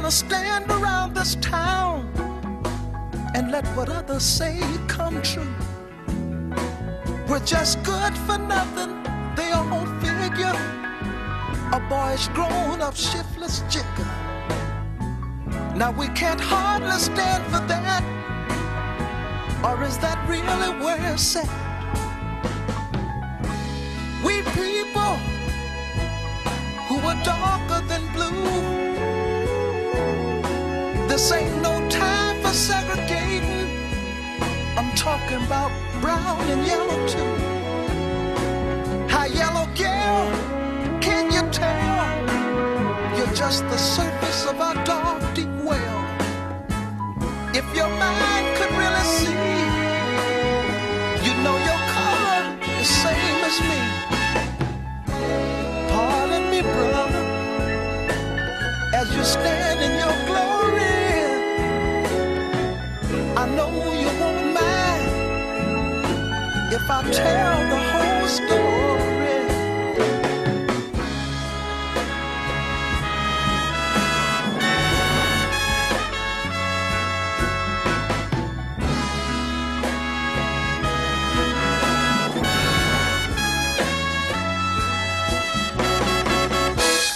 gonna stand around this town and let what others say come true. We're just good for nothing, they all figure. A boy's grown up shiftless jigger. Now we can't hardly stand for that. Or is that really where it's at? We people who are darker than blue, this ain't no time for segregating. I'm talking about brown and yellow too. Hi, yellow girl, can you tell? You're just the surface of our dark, deep well. If your mind could really see, you know your color is same as me. Pardon me, brother, as you stand in your glory. I know you won't mind if I tell